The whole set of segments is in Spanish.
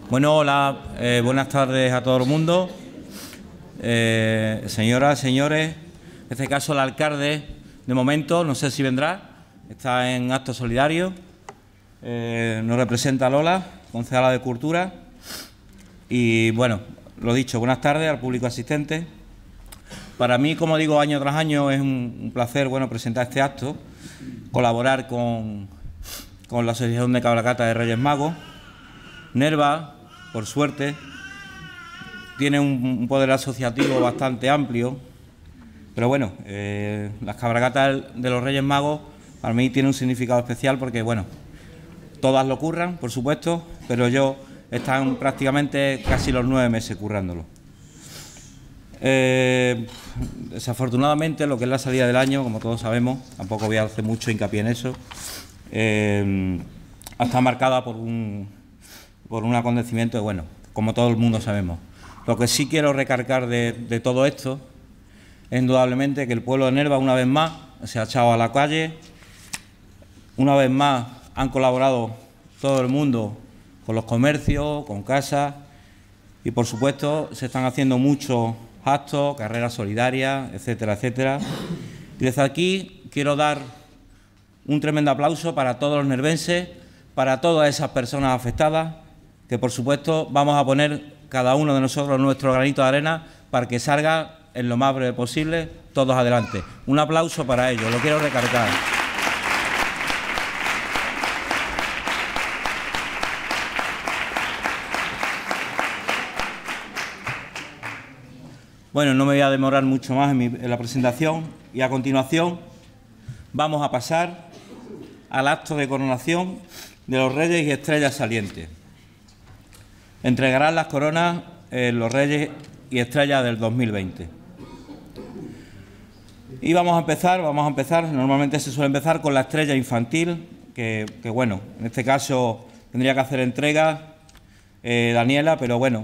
Bueno, hola, buenas tardes a todo el mundo. Señoras, señores, en este caso el alcalde, de momento, no sé si vendrá, está en acto solidario. Nos representa Lola, concejala de Cultura. Y bueno, lo dicho, buenas tardes al público asistente. Para mí, como digo, año tras año es un placer presentar este acto, colaborar con la Asociación de Cabalgata de Reyes Magos. Nerva, por suerte, tiene un poder asociativo bastante amplio, pero bueno, las cabalgatas de los Reyes Magos para mí tienen un significado especial porque, bueno, todas lo curran, por supuesto, pero ellos están prácticamente casi los 9 meses currándolo. Desafortunadamente, lo que es la salida del año, como todos sabemos, tampoco voy a hacer mucho hincapié en eso, está marcada por un acontecimiento, bueno, como todo el mundo sabemos. Lo que sí quiero recargar de todo esto es indudablemente que el pueblo de Nerva una vez más se ha echado a la calle, una vez más han colaborado todo el mundo con los comercios, con casas y por supuesto se están haciendo muchos actos, carreras solidarias, etcétera, etcétera. Y desde aquí quiero dar un tremendo aplauso para todos los nervenses, para todas esas personas afectadas, que por supuesto vamos a poner cada uno de nosotros nuestro granito de arena para que salga en lo más breve posible todos adelante. Un aplauso para ellos, lo quiero recargar. Bueno, no me voy a demorar mucho más en la presentación y a continuación vamos a pasar al acto de coronación de los Reyes y Estrellas Salientes. Entregarán las coronas los Reyes y Estrellas del 2020. Y vamos a empezar, normalmente se suele empezar con la estrella infantil, que bueno, en este caso tendría que hacer entrega Daniela, pero bueno,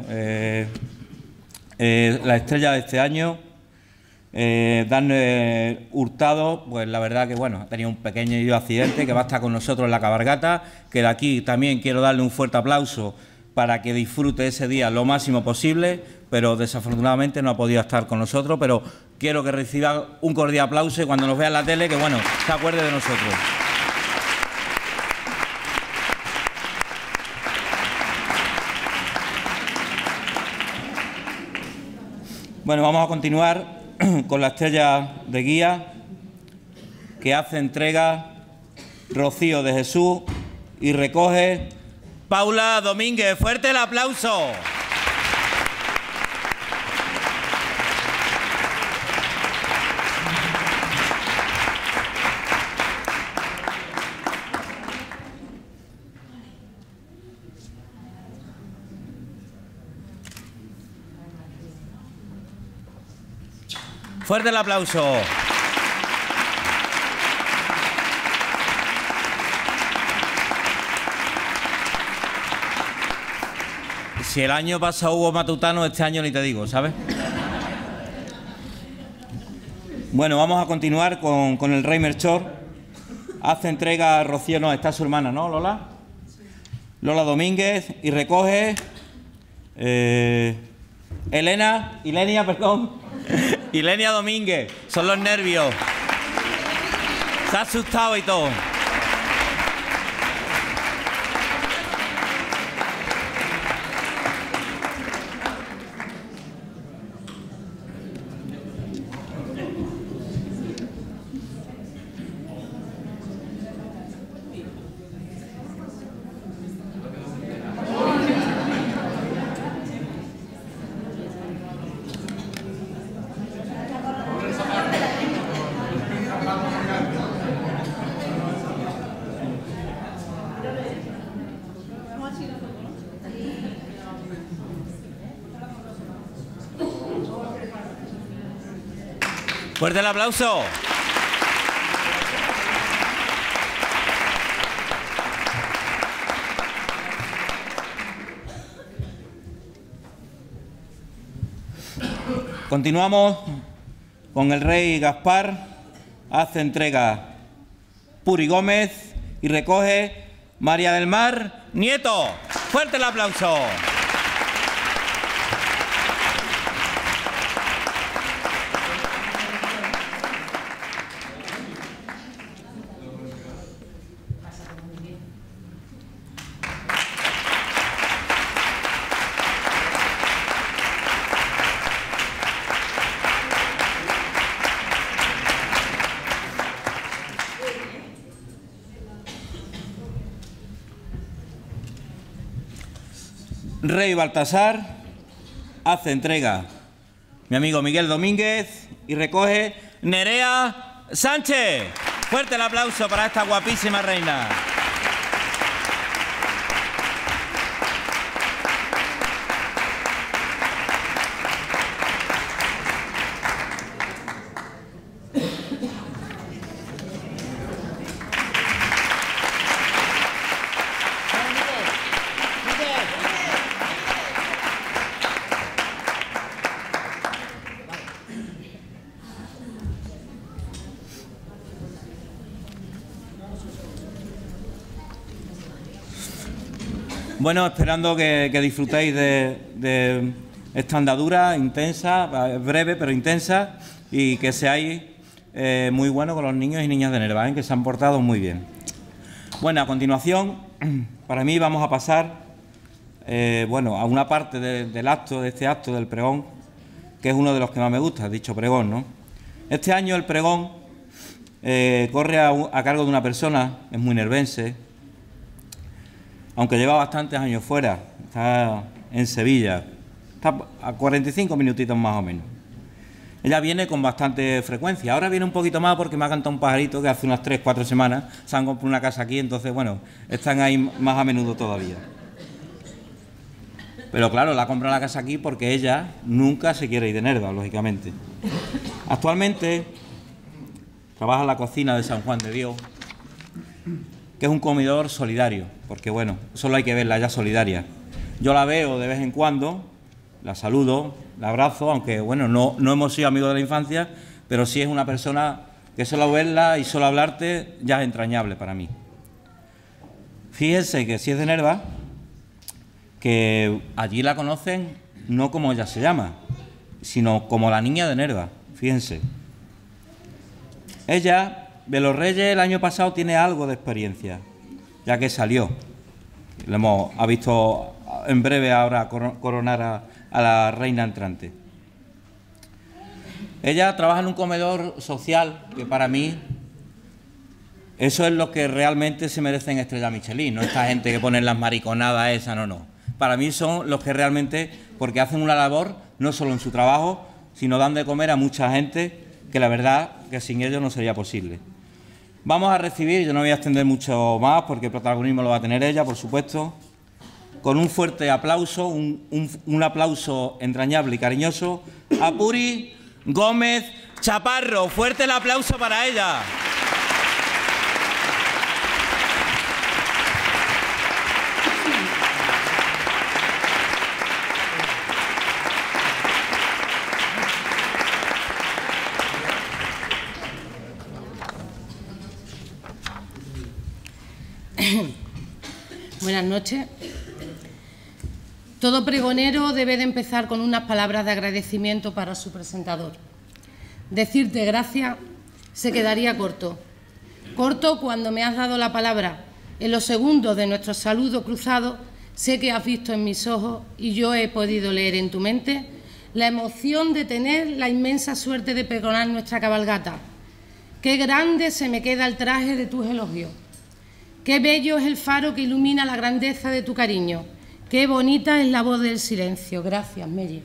la estrella de este año, Dan Hurtado, pues la verdad que bueno, ha tenido un pequeño accidente, que va a estar con nosotros en la cabalgata, que de aquí también quiero darle un fuerte aplauso para que disfrute ese día lo máximo posible, pero desafortunadamente no ha podido estar con nosotros, pero quiero que reciba un cordial aplauso y cuando nos vea en la tele, que bueno, se acuerde de nosotros. Bueno, vamos a continuar con la estrella de guía que hace entrega Rocío de Jesús y recoge Paula Domínguez. ¡Fuerte el aplauso! ¡Fuerte el aplauso! Si el año pasado hubo matutano, este año ni te digo, ¿sabes? Bueno, vamos a continuar con el Rey Melchor. Hace entrega a Rocío, no, está su hermana, ¿no, Lola? Lola Domínguez, y recoge Ilenia Domínguez. Son los nervios. Se ha asustado y todo. ¡Fuerte el aplauso! Continuamos con el Rey Gaspar. Hace entrega Puri Gómez y recoge María del Mar Nieto. ¡Fuerte el aplauso! Rey Baltasar hace entrega mi amigo Miguel Domínguez y recoge Nerea Sánchez. Fuerte el aplauso para esta guapísima reina. Bueno, esperando que disfrutéis de esta andadura intensa, breve pero intensa, y que seáis muy buenos con los niños y niñas de Nerva, que se han portado muy bien. Bueno, a continuación, para mí vamos a pasar a una parte del acto, de este acto del pregón, que es uno de los que más me gusta, dicho pregón, ¿no? Este año el pregón corre a cargo de una persona, es muy nervense, aunque lleva bastantes años fuera, está en Sevilla, está a 45 minutitos más o menos. Ella viene con bastante frecuencia, ahora viene un poquito más porque me ha cantado un pajarito que hace unas 3 o 4 semanas se han comprado una casa aquí, entonces bueno, están ahí más a menudo todavía. Pero claro, la ha comprado la casa aquí porque ella nunca se quiere ir de Nerva, lógicamente. Actualmente trabaja en la cocina de San Juan de Dios, que es un comedor solidario, porque bueno, solo hay que verla ya solidaria. Yo la veo de vez en cuando, la saludo, la abrazo, aunque bueno, no hemos sido amigos de la infancia, pero sí es una persona que solo verla y solo hablarte ya es entrañable para mí. Fíjense que si es de Nerva, que allí la conocen no como ella se llama, sino como la niña de Nerva, fíjense. Ella, de los Reyes, el año pasado tiene algo de experiencia, ya que salió. Ha visto en breve ahora coronar a la reina entrante. Ella trabaja en un comedor social que para mí eso es lo que realmente se merecen estrella Michelin, no esta gente que pone las mariconadas esas, no. Para mí son los que realmente, porque hacen una labor no solo en su trabajo, sino dan de comer a mucha gente que la verdad que sin ellos no sería posible. Vamos a recibir, yo no voy a extender mucho más porque el protagonismo lo va a tener ella, por supuesto, con un fuerte aplauso, un aplauso entrañable y cariñoso a Puri Gómez Chaparro. Fuerte el aplauso para ella. Buenas noches. Todo pregonero debe de empezar con unas palabras de agradecimiento para su presentador. Decirte gracias se quedaría corto. Corto cuando me has dado la palabra. En los segundos de nuestro saludo cruzado, sé que has visto en mis ojos y yo he podido leer en tu mente la emoción de tener la inmensa suerte de pregonar nuestra cabalgata. Qué grande se me queda el traje de tus elogios. Qué bello es el faro que ilumina la grandeza de tu cariño. Qué bonita es la voz del silencio. Gracias, Melle.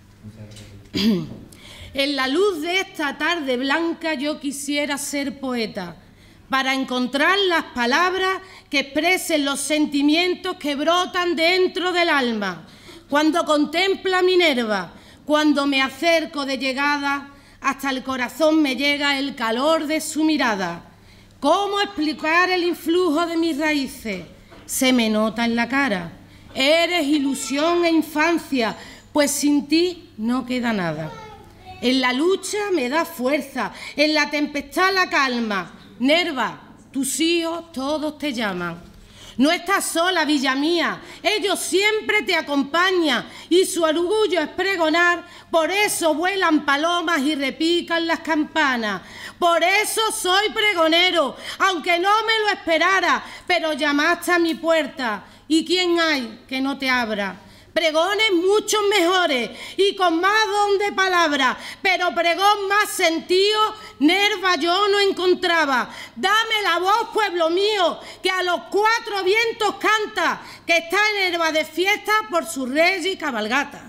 En la luz de esta tarde blanca yo quisiera ser poeta para encontrar las palabras que expresen los sentimientos que brotan dentro del alma. Cuando contempla Minerva, cuando me acerco de llegada, hasta el corazón me llega el calor de su mirada. ¿Cómo explicar el influjo de mis raíces? Se me nota en la cara. Eres ilusión e infancia, pues sin ti no queda nada. En la lucha me da fuerza, en la tempestad la calma. Nerva, tus hijos todos te llaman. No estás sola, Villa mía, ellos siempre te acompañan y su orgullo es pregonar, por eso vuelan palomas y repican las campanas. Por eso soy pregonero, aunque no me lo esperara, pero llamaste a mi puerta. ¿Y quién hay que no te abra? pregones muchos mejores y con más don de palabra, pero pregón más sentido, Nerva yo no encontraba. Dame la voz, pueblo mío, que a los cuatro vientos canta, que está en Nerva de fiesta por su reyes y cabalgata.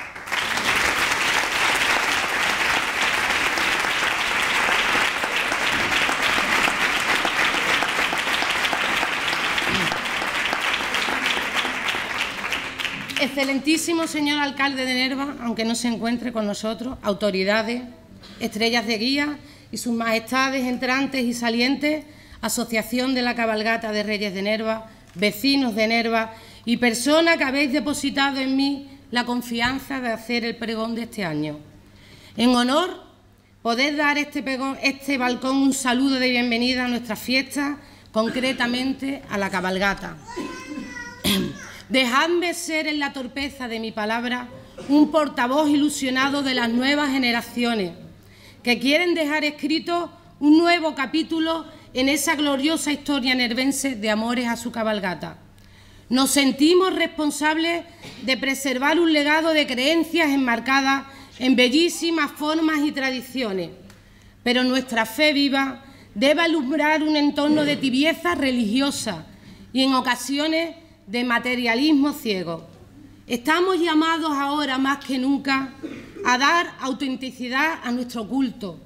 Excelentísimo señor alcalde de Nerva, aunque no se encuentre con nosotros, autoridades, estrellas de guía y sus majestades entrantes y salientes, Asociación de la Cabalgata de Reyes de Nerva, vecinos de Nerva y personas que habéis depositado en mí la confianza de hacer el pregón de este año. En honor, poder dar este balcón un saludo de bienvenida a nuestra fiesta, concretamente a la cabalgata. Dejadme ser en la torpeza de mi palabra un portavoz ilusionado de las nuevas generaciones que quieren dejar escrito un nuevo capítulo en esa gloriosa historia nervense de amores a su cabalgata. Nos sentimos responsables de preservar un legado de creencias enmarcadas en bellísimas formas y tradiciones, pero nuestra fe viva debe alumbrar un entorno de tibieza religiosa y en ocasiones de materialismo ciego. Estamos llamados ahora más que nunca a dar autenticidad a nuestro culto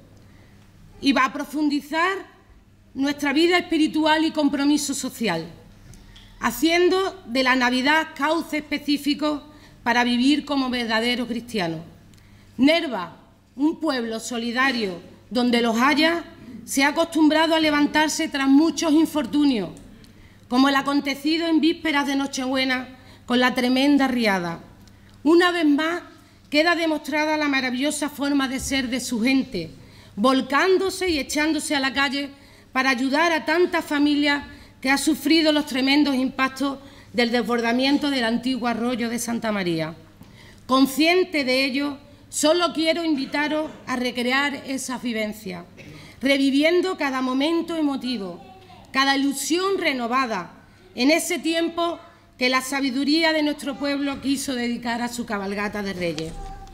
y a profundizar nuestra vida espiritual y compromiso social, haciendo de la Navidad cauce específico para vivir como verdaderos cristianos. Nerva, un pueblo solidario donde los haya, se ha acostumbrado a levantarse tras muchos infortunios, como el acontecido en vísperas de Nochebuena con la tremenda riada. Una vez más queda demostrada la maravillosa forma de ser de su gente, volcándose y echándose a la calle para ayudar a tantas familias que han sufrido los tremendos impactos del desbordamiento del antiguo arroyo de Santa María. Consciente de ello, solo quiero invitaros a recrear esas vivencias, reviviendo cada momento emotivo, cada ilusión renovada en ese tiempo que la sabiduría de nuestro pueblo quiso dedicar a su cabalgata de Reyes.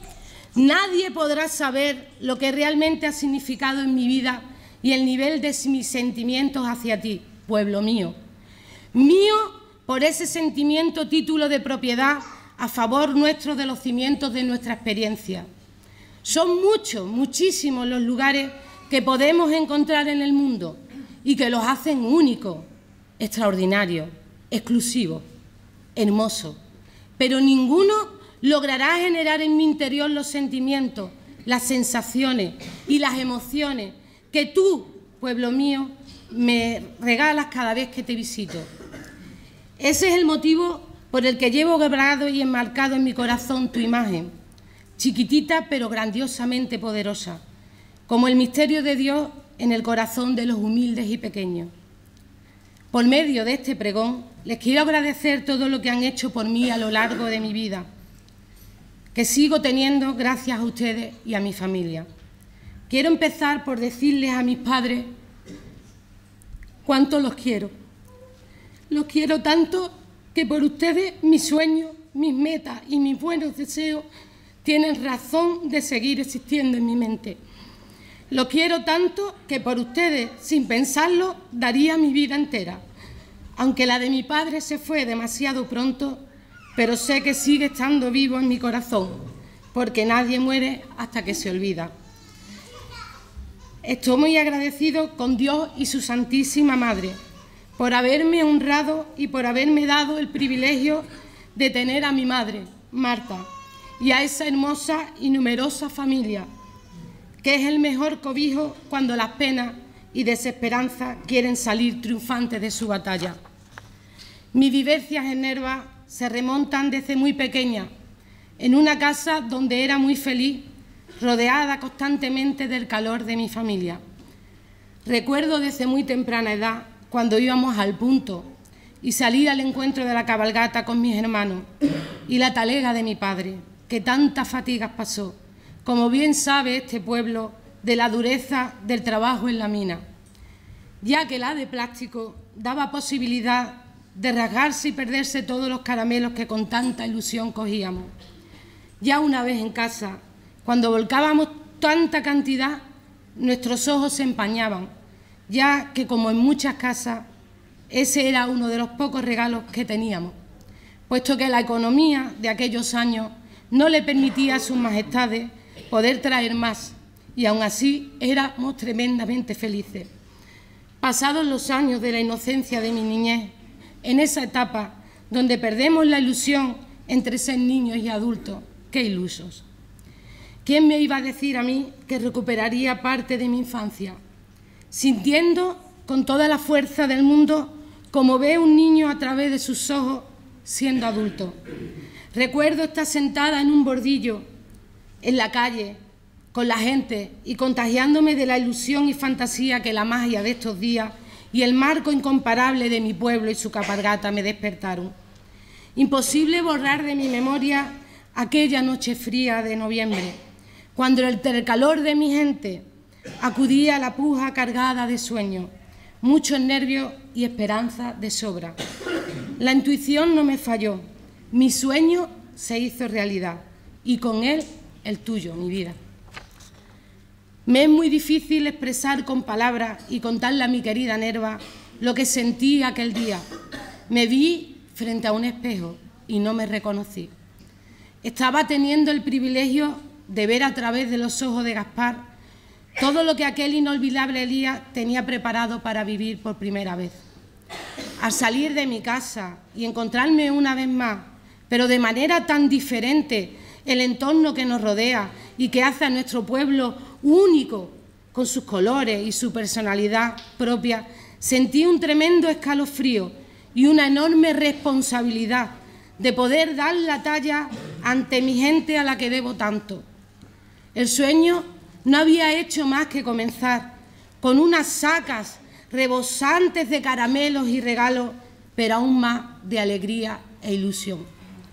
Nadie podrá saber lo que realmente ha significado en mi vida y el nivel de mis sentimientos hacia ti, pueblo mío. Mío por ese sentimiento título de propiedad a favor nuestro de los cimientos de nuestra experiencia. Son muchos, muchísimos los lugares que podemos encontrar en el mundo y que los hacen únicos, extraordinarios, exclusivos, hermosos, pero ninguno logrará generar en mi interior los sentimientos, las sensaciones y las emociones que tú, pueblo mío, me regalas cada vez que te visito. Ese es el motivo por el que llevo grabado y enmarcado en mi corazón tu imagen, chiquitita pero grandiosamente poderosa, como el misterio de Dios en el corazón de los humildes y pequeños. Por medio de este pregón, les quiero agradecer todo lo que han hecho por mí a lo largo de mi vida, que sigo teniendo gracias a ustedes y a mi familia. Quiero empezar por decirles a mis padres cuánto los quiero. Los quiero tanto que por ustedes mis sueños, mis metas y mis buenos deseos tienen razón de seguir existiendo en mi mente. Los quiero tanto que por ustedes, sin pensarlo, daría mi vida entera. Aunque la de mi padre se fue demasiado pronto, pero sé que sigue estando vivo en mi corazón, porque nadie muere hasta que se olvida. Estoy muy agradecido con Dios y su Santísima Madre por haberme honrado y por haberme dado el privilegio de tener a mi madre, Marta, y a esa hermosa y numerosa familia, que es el mejor cobijo cuando las penas y desesperanza quieren salir triunfantes de su batalla. Mis vivencias en Nerva se remontan desde muy pequeña, en una casa donde era muy feliz, rodeada constantemente del calor de mi familia. Recuerdo desde muy temprana edad, cuando íbamos al punto y salir al encuentro de la cabalgata con mis hermanos y la talega de mi padre, que tantas fatigas pasó, como bien sabe este pueblo, de la dureza del trabajo en la mina, ya que la de plástico daba posibilidad de rasgarse y perderse todos los caramelos que con tanta ilusión cogíamos. Ya una vez en casa, cuando volcábamos tanta cantidad, nuestros ojos se empañaban, ya que, como en muchas casas, ese era uno de los pocos regalos que teníamos, puesto que la economía de aquellos años no le permitía a sus majestades poder traer más, y aún así éramos tremendamente felices. Pasados los años de la inocencia de mi niñez, en esa etapa donde perdemos la ilusión entre ser niños y adultos, ¡qué ilusos! ¿Quién me iba a decir a mí que recuperaría parte de mi infancia? Sintiendo con toda la fuerza del mundo como ve un niño a través de sus ojos siendo adulto. Recuerdo estar sentada en un bordillo, en la calle, con la gente y contagiándome de la ilusión y fantasía que la magia de estos días y el marco incomparable de mi pueblo y su cabalgata me despertaron. Imposible borrar de mi memoria aquella noche fría de noviembre, cuando entre el calor de mi gente acudía a la puja cargada de sueños, muchos nervios y esperanza de sobra. La intuición no me falló, mi sueño se hizo realidad y con él el tuyo, mi vida. Me es muy difícil expresar con palabras y contarle a mi querida Nerva lo que sentí aquel día. Me vi frente a un espejo y no me reconocí. Estaba teniendo el privilegio de ver a través de los ojos de Gaspar todo lo que aquel inolvidable día tenía preparado para vivir por primera vez. Al salir de mi casa y encontrarme una vez más, pero de manera tan diferente, el entorno que nos rodea y que hace a nuestro pueblo único, con sus colores y su personalidad propia, sentí un tremendo escalofrío y una enorme responsabilidad de poder dar la talla ante mi gente a la que debo tanto. El sueño no había hecho más que comenzar, con unas sacas rebosantes de caramelos y regalos, pero aún más de alegría e ilusión.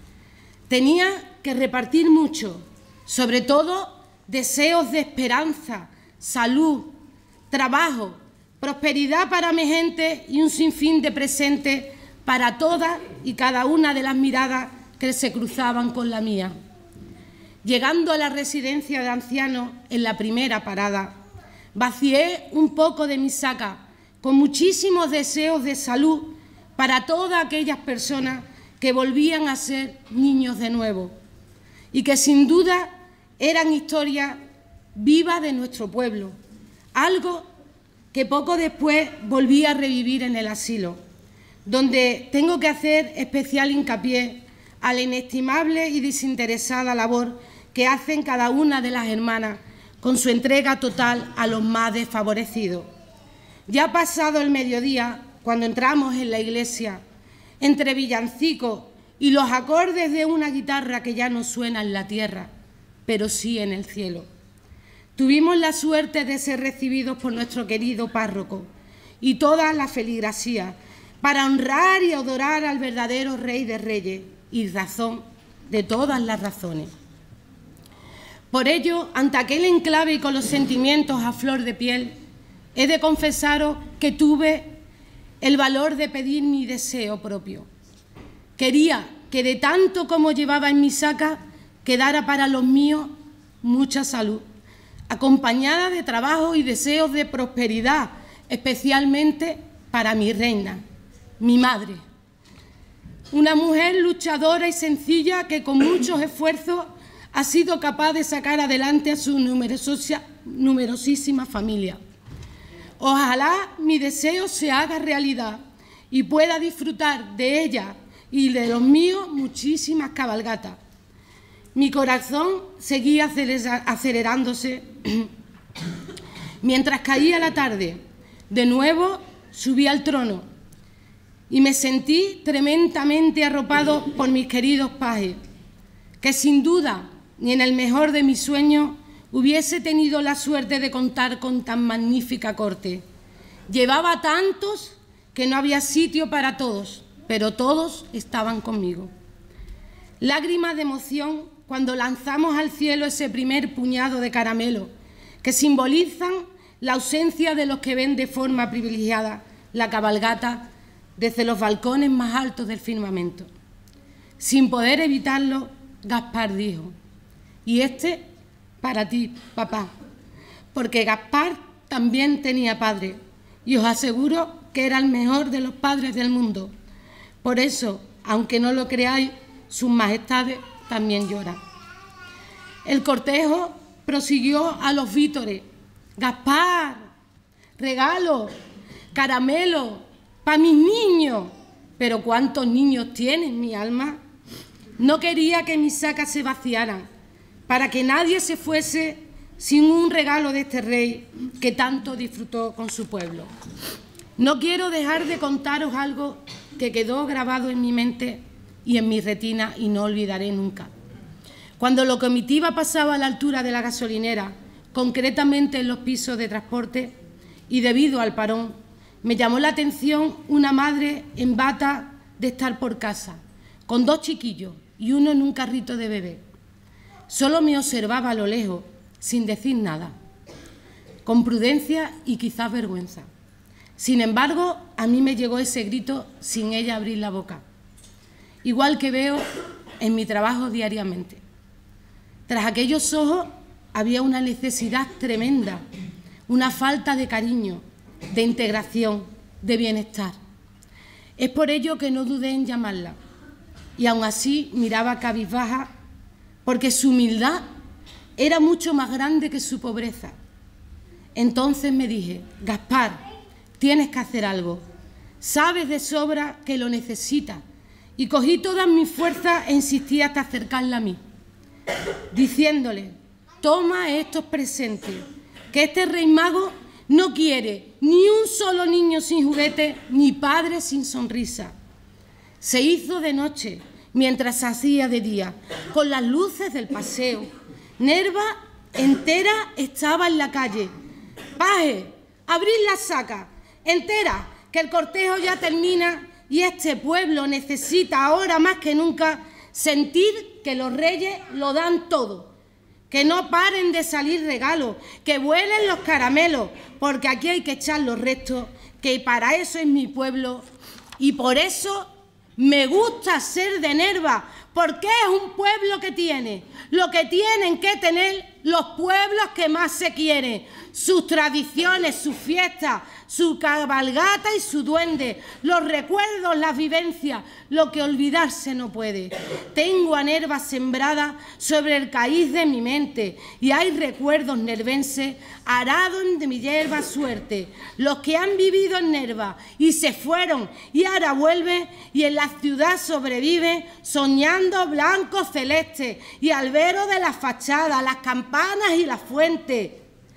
Tenía que repartir mucho, sobre todo deseos de esperanza, salud, trabajo, prosperidad para mi gente y un sinfín de presentes para todas y cada una de las miradas que se cruzaban con la mía. Llegando a la residencia de ancianos en la primera parada, vacié un poco de mi saca con muchísimos deseos de salud para todas aquellas personas que volvían a ser niños de nuevo y que sin duda eran historias vivas de nuestro pueblo, algo que poco después volví a revivir en el asilo, donde tengo que hacer especial hincapié a la inestimable y desinteresada labor que hacen cada una de las hermanas con su entrega total a los más desfavorecidos. Ya pasado el mediodía, cuando entramos en la iglesia, entre villancicos y los acordes de una guitarra que ya no suena en la tierra, pero sí en el cielo, tuvimos la suerte de ser recibidos por nuestro querido párroco y toda la feligresía para honrar y adorar al verdadero Rey de Reyes y razón de todas las razones. Por ello, ante aquel enclave y con los sentimientos a flor de piel, he de confesaros que tuve el valor de pedir mi deseo propio. Quería que de tanto como llevaba en mi saca quedara para los míos mucha salud, acompañada de trabajo y deseos de prosperidad, especialmente para mi reina, mi madre. Una mujer luchadora y sencilla que con muchos esfuerzos ha sido capaz de sacar adelante a su numerosísima familia. Ojalá mi deseo se haga realidad y pueda disfrutar de ella y de los míos muchísimas cabalgatas. Mi corazón seguía acelerándose mientras caía la tarde. De nuevo subí al trono y me sentí tremendamente arropado por mis queridos pajes, que sin duda ni en el mejor de mis sueños hubiese tenido la suerte de contar con tan magnífica corte. Llevaba tantos que no había sitio para todos, pero todos estaban conmigo. Lágrimas de emoción cuando lanzamos al cielo ese primer puñado de caramelo que simbolizan la ausencia de los que ven de forma privilegiada la cabalgata desde los balcones más altos del firmamento. Sin poder evitarlo, Gaspar dijo: «Y este para ti, papá», porque Gaspar también tenía padre, y os aseguro que era el mejor de los padres del mundo. Por eso, aunque no lo creáis, sus majestades también lloran. El cortejo prosiguió a los vítores: «Gaspar, regalo, caramelo, para mis niños». Pero ¿cuántos niños tienes, mi alma? No quería que mis sacas se vaciaran, para que nadie se fuese sin un regalo de este rey que tanto disfrutó con su pueblo. No quiero dejar de contaros algo que quedó grabado en mi mente y en mi retina y no olvidaré nunca. Cuando la comitiva pasaba a la altura de la gasolinera, concretamente en los pisos de transporte, y debido al parón, me llamó la atención una madre en bata de estar por casa, con 2 chiquillos y uno en un carrito de bebé. Solo me observaba a lo lejos, sin decir nada, con prudencia y quizás vergüenza. Sin embargo, a mí me llegó ese grito sin ella abrir la boca, igual que veo en mi trabajo diariamente. Tras aquellos ojos había una necesidad tremenda, una falta de cariño, de integración, de bienestar. Es por ello que no dudé en llamarla, y aún así miraba cabizbaja, porque su humildad era mucho más grande que su pobreza. Entonces me dije: Gaspar, tienes que hacer algo. Sabes de sobra que lo necesitas. Y cogí todas mis fuerzas e insistí hasta acercarla a mí, diciéndole: toma estos presentes, que este rey mago no quiere ni un solo niño sin juguete, ni padre sin sonrisa. Se hizo de noche, mientras se hacía de día, con las luces del paseo. Nerva entera estaba en la calle. Paje, abrid la saca, entera, que el cortejo ya termina y este pueblo necesita ahora más que nunca sentir que los reyes lo dan todo. Que no paren de salir regalos, que vuelen los caramelos, porque aquí hay que echar los restos, que para eso es mi pueblo y por eso me gusta ser de Nerva, porque es un pueblo que tiene lo que tienen que tener los pueblos que más se quieren: sus tradiciones, sus fiestas, su cabalgata y su duende, los recuerdos, las vivencias, lo que olvidarse no puede. Tengo a Nerva sembrada sobre el caíz de mi mente y hay recuerdos nervenses arados de mi hierba suerte. Los que han vivido en Nerva y se fueron y ahora vuelven y en la ciudad sobreviven soñando blanco celeste y albero de las fachadas, las campanas y las fuentes.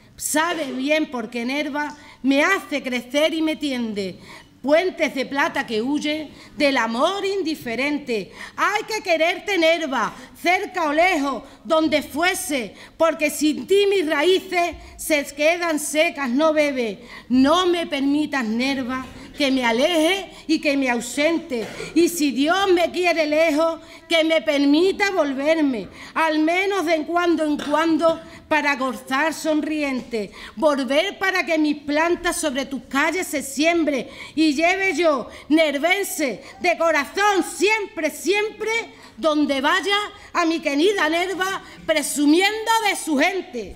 Sabe bien porque Nerva me hace crecer y me tiende. Puentes de plata que huyen del amor indiferente. Hay que quererte, Nerva, cerca o lejos, donde fuese, porque sin ti mis raíces se quedan secas, no bebe. No me permitas, Nerva, que me aleje y que me ausente. Y si Dios me quiere lejos, que me permita volverme, al menos de cuando en cuando, para gozar sonriente, volver para que mis plantas sobre tus calles se siembre y lleve yo, nervense, de corazón, siempre, siempre, donde vaya a mi querida Nerva, presumiendo de su gente.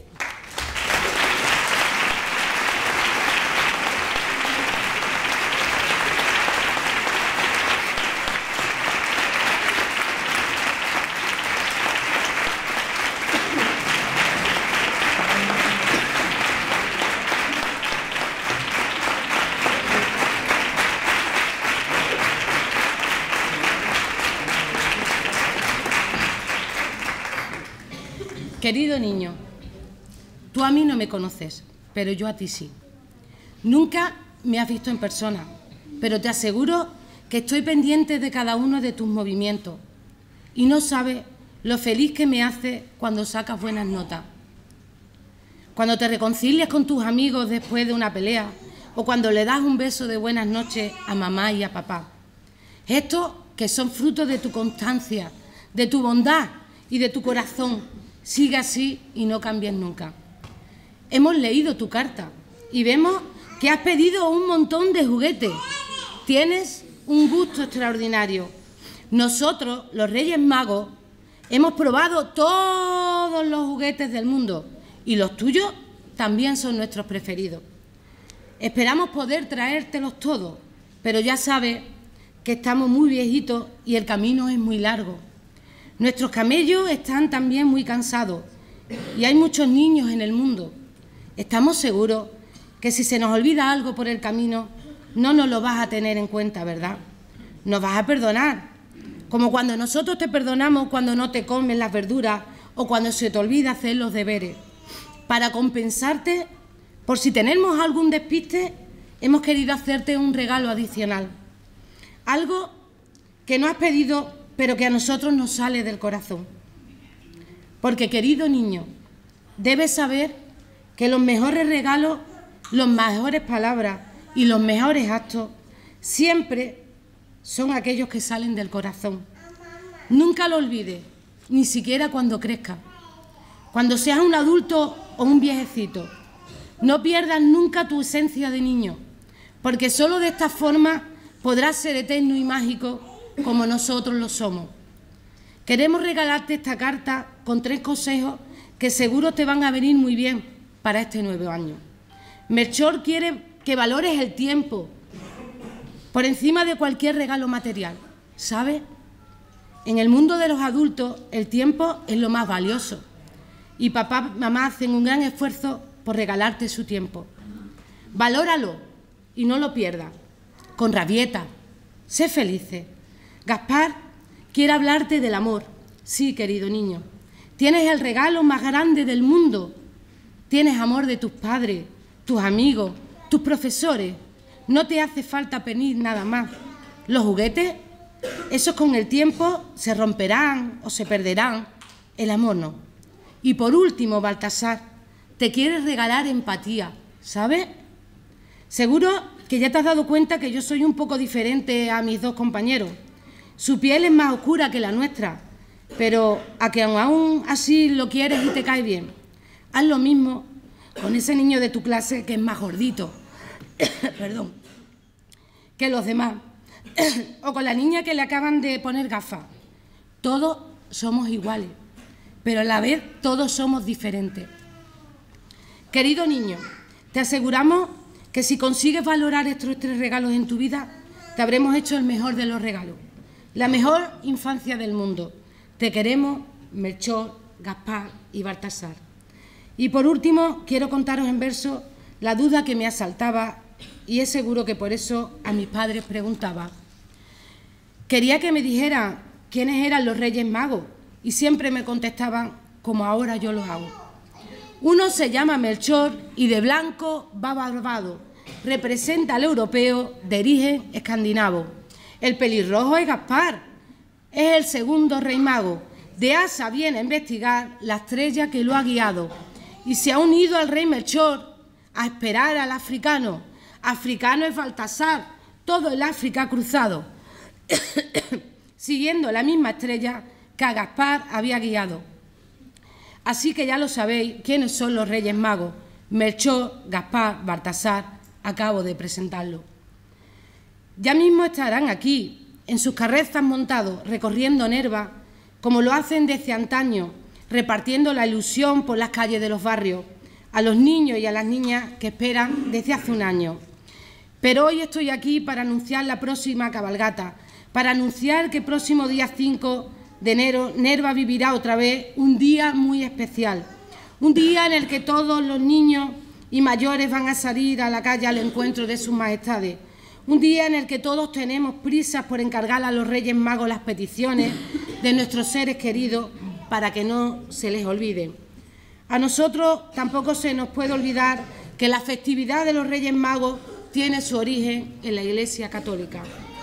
Querido niño, tú a mí no me conoces, pero yo a ti sí. Nunca me has visto en persona, pero te aseguro que estoy pendiente de cada uno de tus movimientos y no sabes lo feliz que me hace cuando sacas buenas notas. Cuando te reconcilias con tus amigos después de una pelea o cuando le das un beso de buenas noches a mamá y a papá. Estos que son frutos de tu constancia, de tu bondad y de tu corazón. Sigue así y no cambies nunca. Hemos leído tu carta y vemos que has pedido un montón de juguetes. Tienes un gusto extraordinario. Nosotros, los Reyes Magos, hemos probado todos los juguetes del mundo y los tuyos también son nuestros preferidos. Esperamos poder traértelos todos, pero ya sabes que estamos muy viejitos y el camino es muy largo. Nuestros camellos están también muy cansados y hay muchos niños en el mundo. Estamos seguros que si se nos olvida algo por el camino, no nos lo vas a tener en cuenta, ¿verdad? Nos vas a perdonar, como cuando nosotros te perdonamos cuando no te comes las verduras o cuando se te olvida hacer los deberes. Para compensarte, por si tenemos algún despiste, hemos querido hacerte un regalo adicional. Algo que no has pedido, pero que a nosotros nos sale del corazón. Porque, querido niño, debes saber que los mejores regalos, las mejores palabras y los mejores actos siempre son aquellos que salen del corazón. Nunca lo olvides, ni siquiera cuando crezcas. Cuando seas un adulto o un viejecito, no pierdas nunca tu esencia de niño, porque solo de esta forma podrás ser eterno y mágico como nosotros lo somos. Queremos regalarte esta carta con 3 consejos que seguro te van a venir muy bien para este nuevo año. Melchor quiere que valores el tiempo por encima de cualquier regalo material, ¿sabes? En el mundo de los adultos el tiempo es lo más valioso y papá y mamá hacen un gran esfuerzo por regalarte su tiempo. Valóralo y no lo pierdas. Con rabieta, sé felices. Gaspar quiere hablarte del amor. Sí, querido niño, tienes el regalo más grande del mundo. Tienes amor de tus padres, tus amigos, tus profesores. No te hace falta pedir nada más. Los juguetes, esos con el tiempo se romperán o se perderán. El amor no. Y por último, Baltasar, te quieres regalar empatía, ¿sabes? Seguro que ya te has dado cuenta que yo soy un poco diferente a mis 2 compañeros. Su piel es más oscura que la nuestra, pero a que aún así lo quieres y te cae bien. Haz lo mismo con ese niño de tu clase que es más gordito, perdón, que los demás, o con la niña que le acaban de poner gafas. Todos somos iguales, pero a la vez todos somos diferentes. Querido niño, te aseguramos que si consigues valorar estos 3 regalos en tu vida, te habremos hecho el mejor de los regalos, la mejor infancia del mundo. Te queremos, Melchor, Gaspar y Baltasar. Y por último, quiero contaros en verso la duda que me asaltaba y es seguro que por eso a mis padres preguntaba. Quería que me dijeran quiénes eran los Reyes Magos y siempre me contestaban como ahora yo lo hago. Uno se llama Melchor y de blanco va barbado, representa al europeo de origen escandinavo. El pelirrojo es Gaspar, es el segundo rey mago. De asa viene a investigar la estrella que lo ha guiado y se ha unido al rey Melchor a esperar al africano. Africano es Baltasar, todo el África cruzado, siguiendo la misma estrella que a Gaspar había guiado. Así que ya lo sabéis quiénes son los Reyes Magos. Melchor, Gaspar, Baltasar, acabo de presentarlo. Ya mismo estarán aquí, en sus carrezas montados, recorriendo Nerva, como lo hacen desde antaño, repartiendo la ilusión por las calles de los barrios, a los niños y a las niñas que esperan desde hace un año. Pero hoy estoy aquí para anunciar la próxima cabalgata, para anunciar que el próximo día 5 de enero Nerva vivirá otra vez un día muy especial, un día en el que todos los niños y mayores van a salir a la calle al encuentro de sus majestades, un día en el que todos tenemos prisas por encargar a los Reyes Magos las peticiones de nuestros seres queridos para que no se les olvide. A nosotros tampoco se nos puede olvidar que la festividad de los Reyes Magos tiene su origen en la Iglesia Católica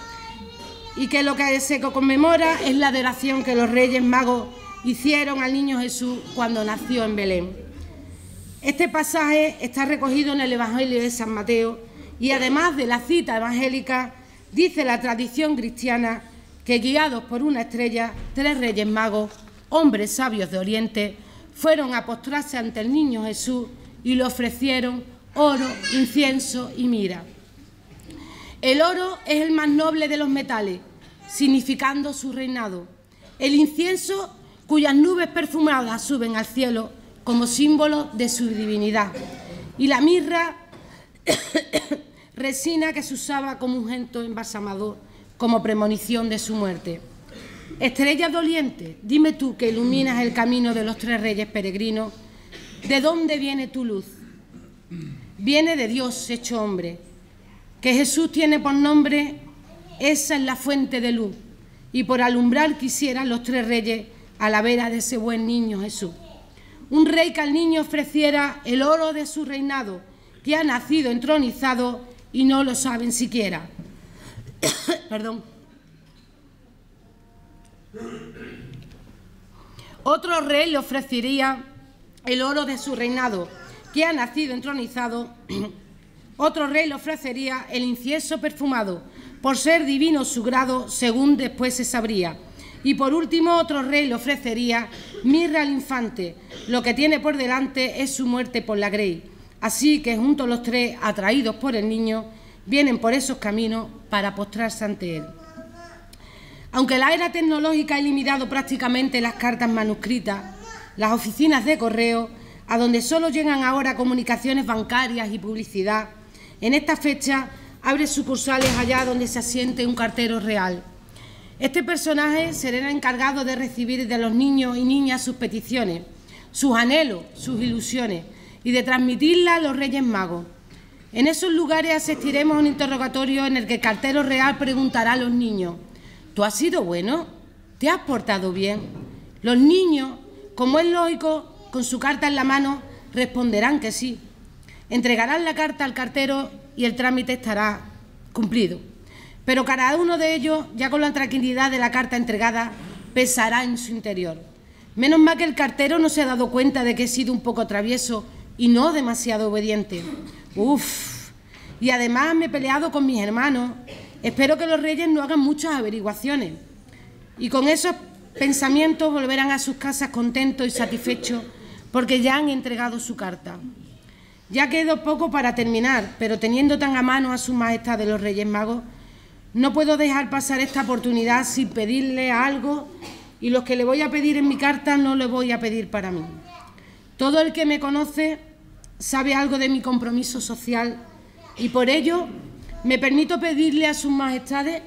y que lo que se conmemora es la adoración que los Reyes Magos hicieron al Niño Jesús cuando nació en Belén. Este pasaje está recogido en el Evangelio de San Mateo y además de la cita evangélica, dice la tradición cristiana que guiados por una estrella, 3 Reyes Magos, hombres sabios de Oriente, fueron a postrarse ante el Niño Jesús y le ofrecieron oro, incienso y mirra. El oro es el más noble de los metales, significando su reinado. El incienso, cuyas nubes perfumadas suben al cielo como símbolo de su divinidad. Y la mirra, resina que se usaba como ungüento embalsamador, como premonición de su muerte. Estrella doliente, dime tú que iluminas el camino de los tres reyes peregrinos, ¿de dónde viene tu luz? Viene de Dios hecho hombre, que Jesús tiene por nombre, esa es la fuente de luz, y por alumbrar quisieran los tres reyes a la vera de ese buen niño Jesús. Un rey que al niño ofreciera el oro de su reinado, que ha nacido entronizado y no lo saben siquiera. Perdón. Otro rey le ofrecería el oro de su reinado, que ha nacido entronizado. Otro rey le ofrecería el incienso perfumado, por ser divino su grado, según después se sabría. Y por último, otro rey le ofrecería mirra al infante, lo que tiene por delante es su muerte por la grey. Así que juntos los tres, atraídos por el niño, vienen por esos caminos para postrarse ante él. Aunque la era tecnológica ha eliminado prácticamente las cartas manuscritas, las oficinas de correo, a donde solo llegan ahora comunicaciones bancarias y publicidad, en esta fecha abre sucursales allá donde se asiente un cartero real. Este personaje será el encargado de recibir de los niños y niñas sus peticiones, sus anhelos, sus ilusiones, y de transmitirlas a los Reyes Magos. En esos lugares asistiremos a un interrogatorio en el que el cartero real preguntará a los niños: ¿tú has sido bueno? ¿Te has portado bien? Los niños, como es lógico, con su carta en la mano, responderán que sí. Entregarán la carta al cartero y el trámite estará cumplido. Pero cada uno de ellos, ya con la tranquilidad de la carta entregada, pesará en su interior. Menos mal que el cartero no se ha dado cuenta de que he sido un poco travieso y no demasiado obediente. Y además me he peleado con mis hermanos. Espero que los reyes no hagan muchas averiguaciones. Y con esos pensamientos volverán a sus casas contentos y satisfechos porque ya han entregado su carta. Ya quedó poco para terminar, pero teniendo tan a mano a su majestad de los Reyes Magos, no puedo dejar pasar esta oportunidad sin pedirle algo, y lo que le voy a pedir en mi carta no lo voy a pedir para mí. Todo el que me conoce sabe algo de mi compromiso social y por ello me permito pedirle a sus majestades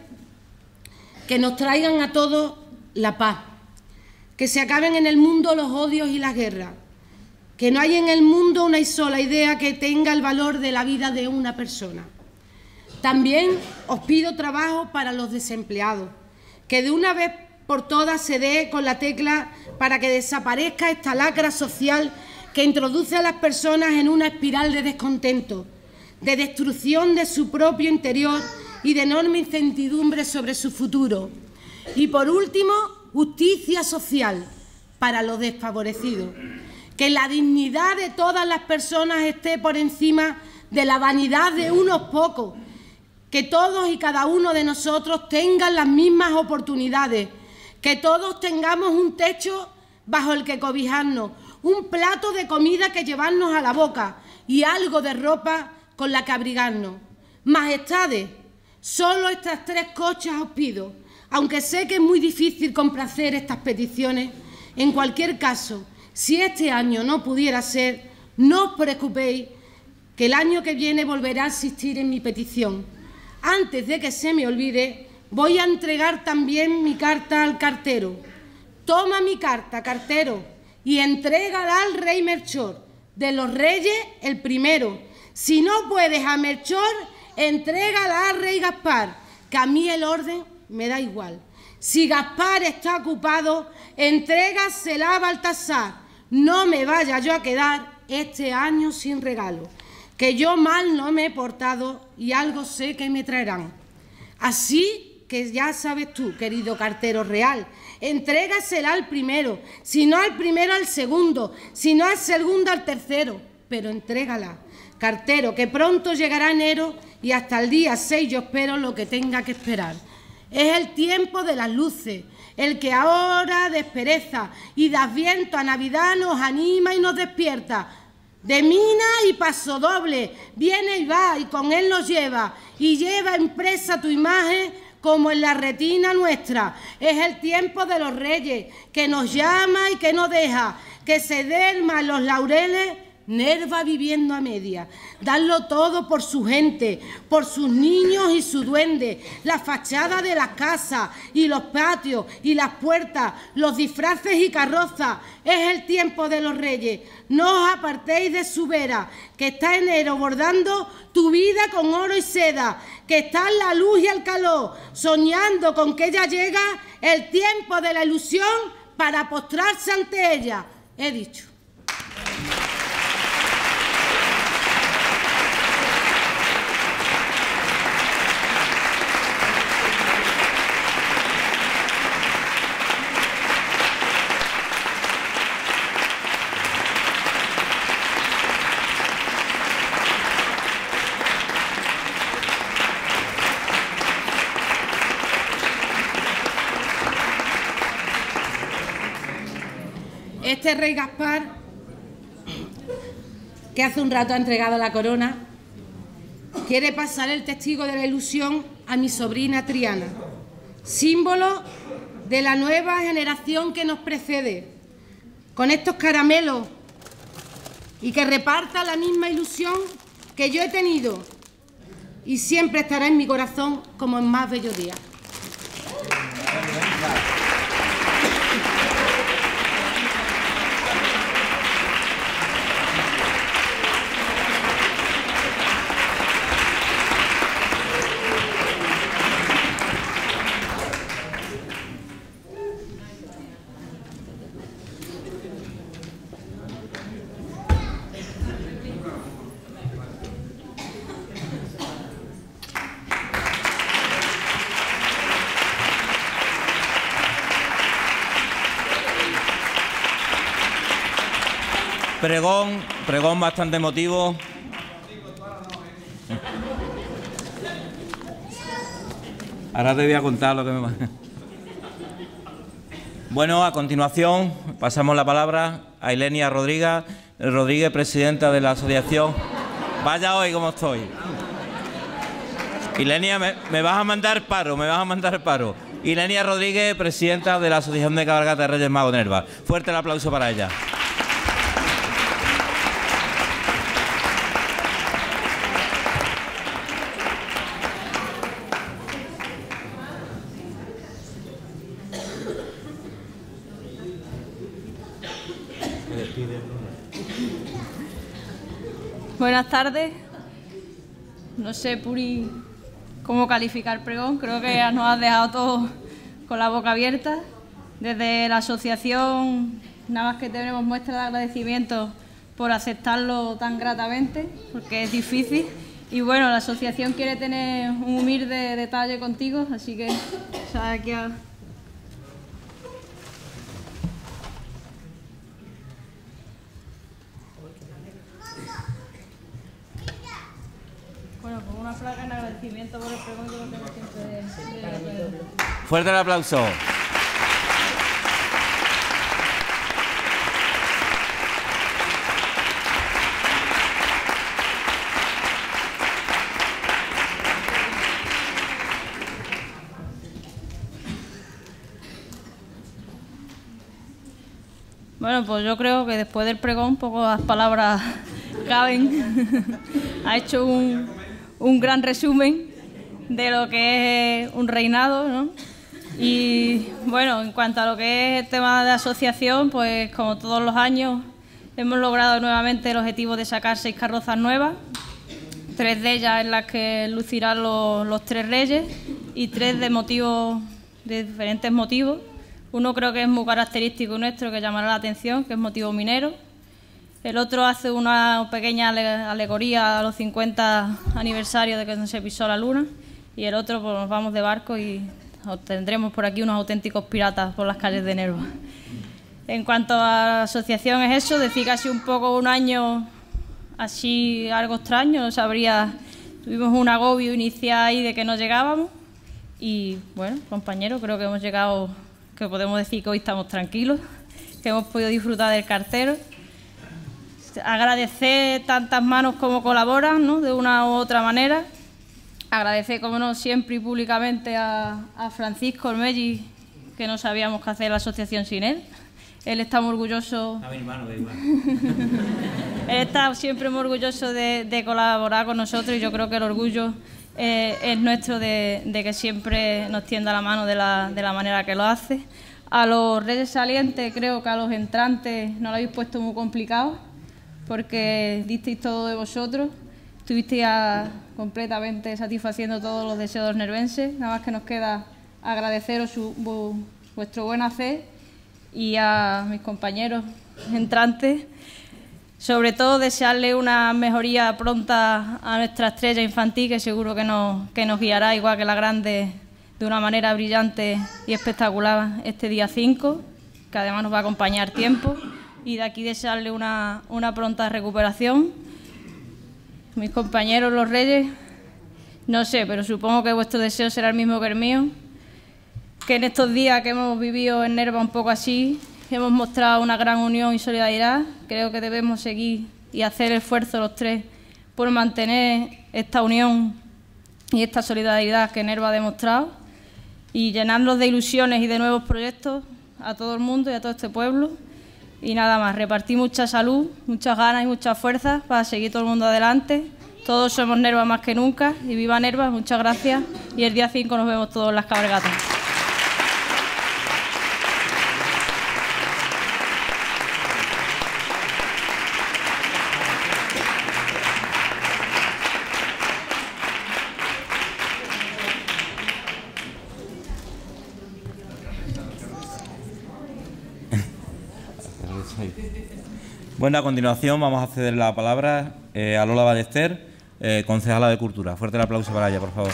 que nos traigan a todos la paz, que se acaben en el mundo los odios y las guerras, que no hay en el mundo una sola idea que tenga el valor de la vida de una persona. También os pido trabajo para los desempleados, que de una vez por todas se dé con la tecla para que desaparezca esta lacra social que introduce a las personas en una espiral de descontento, de destrucción de su propio interior y de enorme incertidumbre sobre su futuro. Y por último, justicia social para los desfavorecidos, que la dignidad de todas las personas esté por encima de la vanidad de unos pocos, que todos y cada uno de nosotros tengan las mismas oportunidades, que todos tengamos un techo bajo el que cobijarnos, un plato de comida que llevarnos a la boca y algo de ropa con la que abrigarnos. Majestades, solo estas tres cosas os pido, aunque sé que es muy difícil complacer estas peticiones. En cualquier caso, si este año no pudiera ser, no os preocupéis, que el año que viene volverá a existir en mi petición. Antes de que se me olvide, voy a entregar también mi carta al cartero. Toma mi carta, cartero, y entrégala al rey Melchor. De los reyes, el primero. Si no puedes a Melchor, entrégala al rey Gaspar, que a mí el orden me da igual. Si Gaspar está ocupado, entrégasela a Baltasar. No me vaya yo a quedar este año sin regalo, que yo mal no me he portado y algo sé que me traerán. Así que ya sabes tú, querido cartero real, entrégasela al primero, si no al primero al segundo, si no al segundo al tercero, pero entrégala, cartero, que pronto llegará enero y hasta el día 6 yo espero lo que tenga que esperar. Es el tiempo de las luces, el que ahora despereza y da viento a Navidad nos anima y nos despierta. de mina y pasodoble, viene y va y con él nos lleva y lleva impresa tu imagen como en la retina nuestra. Es el tiempo de los reyes que nos llama y que no deja que se duerman los laureles. Nerva viviendo a media, darlo todo por su gente, por sus niños y su duende, la fachada de las casas y los patios y las puertas, los disfraces y carrozas. Es el tiempo de los reyes. No os apartéis de su vera, que está enero bordando tu vida con oro y seda, que está en la luz y el calor, soñando con que ella llega, el tiempo de la ilusión para postrarse ante ella. He dicho. Este rey Gaspar, que hace un rato ha entregado la corona, quiere pasar el testigo de la ilusión a mi sobrina Triana, símbolo de la nueva generación que nos precede, con estos caramelos, y que reparta la misma ilusión que yo he tenido y siempre estará en mi corazón como en más bellos días. Pregón bastante emotivo. Ahora te voy a contar lo que me va. Bueno, a continuación pasamos la palabra a Ilenia Rodríguez, presidenta de la asociación. Vaya hoy como estoy. Ilenia, me vas a mandar paro, Ilenia Rodríguez, presidenta de la Asociación de Cabalgata de Reyes Magos de Nerva. Fuerte el aplauso para ella. Buenas tardes. No sé, Puri, cómo calificar el pregón. Creo que nos has dejado todos con la boca abierta. Desde la asociación, nada más que tenemos muestra de agradecimiento por aceptarlo tan gratamente, porque es difícil. Y bueno, la asociación quiere tener un humilde detalle contigo, así que sabes aquí a... Bueno, pues una placa en agradecimiento por el pregón que lo tengo siempre. Fuerte el aplauso. Bueno, pues yo creo que después del pregón pocas palabras caben. Ha hecho un gran resumen de lo que es un reinado, ¿no? Y bueno, en cuanto a lo que es el tema de asociación, pues como todos los años hemos logrado nuevamente el objetivo de sacar 6 carrozas nuevas, 3 de ellas en las que lucirán los 3 reyes y 3 de diferentes motivos. Uno creo que es muy característico nuestro, que llamará la atención, que es motivo minero. El otro hace una pequeña alegoría a los 50 aniversarios de que se pisó la luna. Y el otro, pues nos vamos de barco y tendremos por aquí unos auténticos piratas por las calles de Nerva. En cuanto a la asociación es eso, decir que ha sido un poco un año así algo extraño, no sabría, tuvimos un agobio inicial ahí de que no llegábamos. Y bueno, compañeros, creo que hemos llegado, que podemos decir que hoy estamos tranquilos, que hemos podido disfrutar del cartero. agradecer tantas manos como colaboran, ¿no?, de una u otra manera. Agradecer, como no, siempre y públicamente a Francisco Ormelli, que no sabíamos qué hacer la asociación sin él. Él está muy orgulloso. A mi hermano, da igual. Él está siempre muy orgulloso de colaborar con nosotros, y yo creo que el orgullo es nuestro de que siempre nos tienda la mano de la manera que lo hace. A los Reyes Salientes, creo que a los entrantes no lo habéis puesto muy complicado, porque disteis todo de vosotros, estuvisteis completamente satisfaciendo todos los deseos de los nervenses. Nada más que nos queda agradeceros vuestro buen hacer, y a mis compañeros entrantes, sobre todo desearle una mejoría pronta a nuestra estrella infantil, que seguro que nos guiará, igual que la grande, de una manera brillante y espectacular este día 5, que además nos va a acompañar tiempo, y de aquí desearle una pronta recuperación. Mis compañeros los Reyes, no sé, pero supongo que vuestro deseo será el mismo que el mío, que en estos días que hemos vivido en Nerva un poco así, hemos mostrado una gran unión y solidaridad. Creo que debemos seguir y hacer el esfuerzo los tres por mantener esta unión y esta solidaridad que Nerva ha demostrado, y llenarnos de ilusiones y de nuevos proyectos a todo el mundo y a todo este pueblo. Y nada más, repartir mucha salud, muchas ganas y muchas fuerzas para seguir todo el mundo adelante. Todos somos Nerva más que nunca, y viva Nerva. Muchas gracias, y el día 5 nos vemos todos en las cabalgatas. Bueno, a continuación vamos a ceder la palabra a Lola Ballester, concejala de Cultura. Fuerte el aplauso para ella, por favor.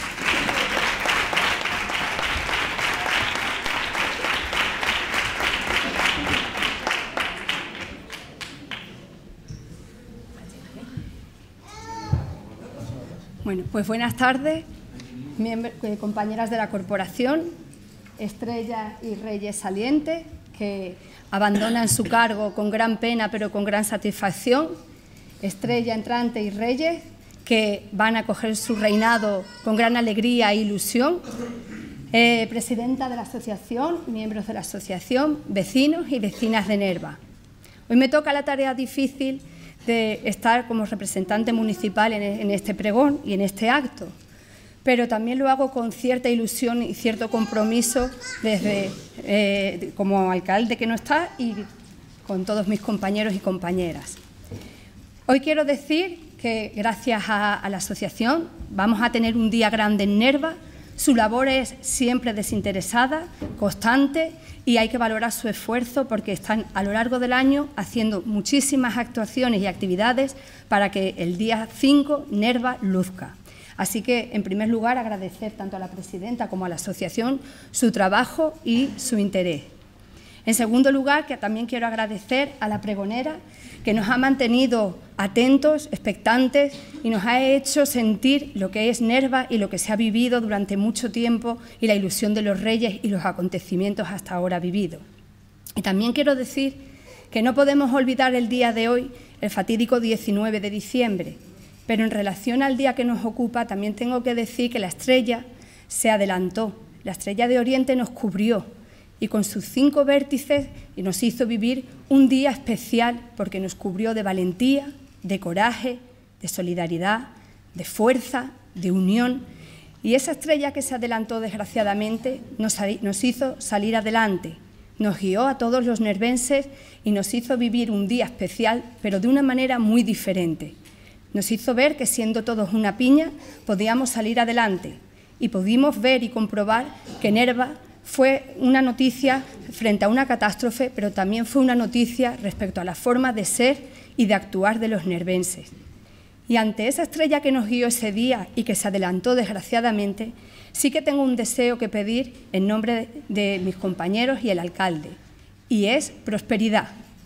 Bueno, pues buenas tardes, compañeras de la corporación, estrellas y reyes salientes, que abandonan su cargo con gran pena pero con gran satisfacción, estrella entrante y reyes que van a coger su reinado con gran alegría e ilusión, presidenta de la asociación, miembros de la asociación, vecinos y vecinas de Nerva. Hoy me toca la tarea difícil de estar como representante municipal en este pregón y en este acto, pero también lo hago con cierta ilusión y cierto compromiso como alcalde que no está, y con todos mis compañeros y compañeras. Hoy quiero decir que gracias a la asociación vamos a tener un día grande en Nerva. Su labor es siempre desinteresada, constante, y hay que valorar su esfuerzo, porque están a lo largo del año haciendo muchísimas actuaciones y actividades para que el día 5 Nerva luzca. Así que, en primer lugar, agradecer tanto a la presidenta como a la asociación su trabajo y su interés. En segundo lugar, que también quiero agradecer a la pregonera, que nos ha mantenido atentos, expectantes, y nos ha hecho sentir lo que es Nerva y lo que se ha vivido durante mucho tiempo, y la ilusión de los reyes y los acontecimientos hasta ahora vividos. Y también quiero decir que no podemos olvidar el día de hoy, el fatídico 19 de diciembre, pero en relación al día que nos ocupa también tengo que decir que la estrella se adelantó, la estrella de Oriente nos cubrió, y con sus 5 vértices y nos hizo vivir un día especial, porque nos cubrió de valentía, de coraje, de solidaridad, de fuerza, de unión. Y esa estrella que se adelantó, desgraciadamente, nos hizo salir adelante, nos guió a todos los nervenses y nos hizo vivir un día especial, pero de una manera muy diferente. Nos hizo ver que, siendo todos una piña, podíamos salir adelante, y pudimos ver y comprobar que Nerva fue una noticia frente a una catástrofe, pero también fue una noticia respecto a la forma de ser y de actuar de los nervenses. Y ante esa estrella que nos guió ese día y que se adelantó desgraciadamente, sí que tengo un deseo que pedir en nombre de mis compañeros y el alcalde, y es prosperidad.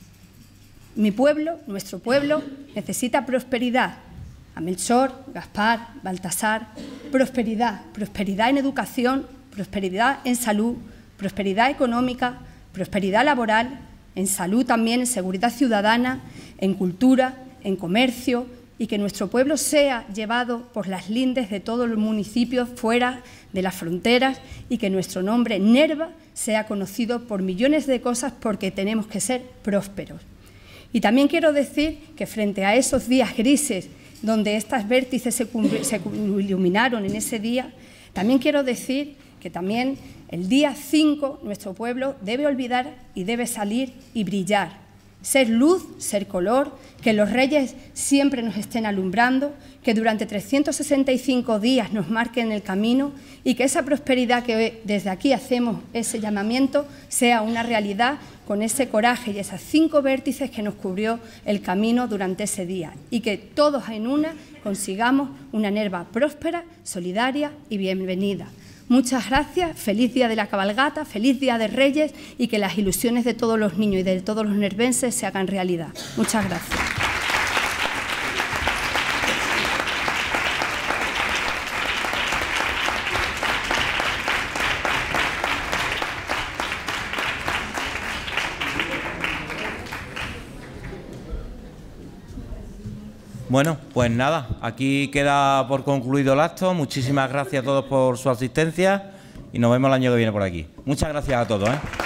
Mi pueblo, nuestro pueblo, necesita prosperidad. A Melchor, Gaspar, Baltasar, prosperidad, prosperidad en educación, prosperidad en salud, prosperidad económica, prosperidad laboral, en salud también, en seguridad ciudadana, en cultura, en comercio y que nuestro pueblo sea llevado por las lindes de todos los municipios fuera de las fronteras y que nuestro nombre, Nerva, sea conocido por millones de cosas porque tenemos que ser prósperos. Y también quiero decir que frente a esos días grises donde estas vértices se iluminaron en ese día, también quiero decir que también el día 5 nuestro pueblo debe olvidar y debe salir y brillar, ser luz, ser color, que los reyes siempre nos estén alumbrando, que durante 365 días nos marquen el camino y que esa prosperidad que desde aquí hacemos ese llamamiento sea una realidad con ese coraje y esas 5 vértices que nos cubrió el camino durante ese día y que todos en una consigamos una Nerva próspera, solidaria y bienvenida. Muchas gracias, feliz día de la cabalgata, feliz día de Reyes y que las ilusiones de todos los niños y de todos los nervenses se hagan realidad. Muchas gracias. Bueno, pues nada, aquí queda por concluido el acto. Muchísimas gracias a todos por su asistencia y nos vemos el año que viene por aquí. Muchas gracias a todos,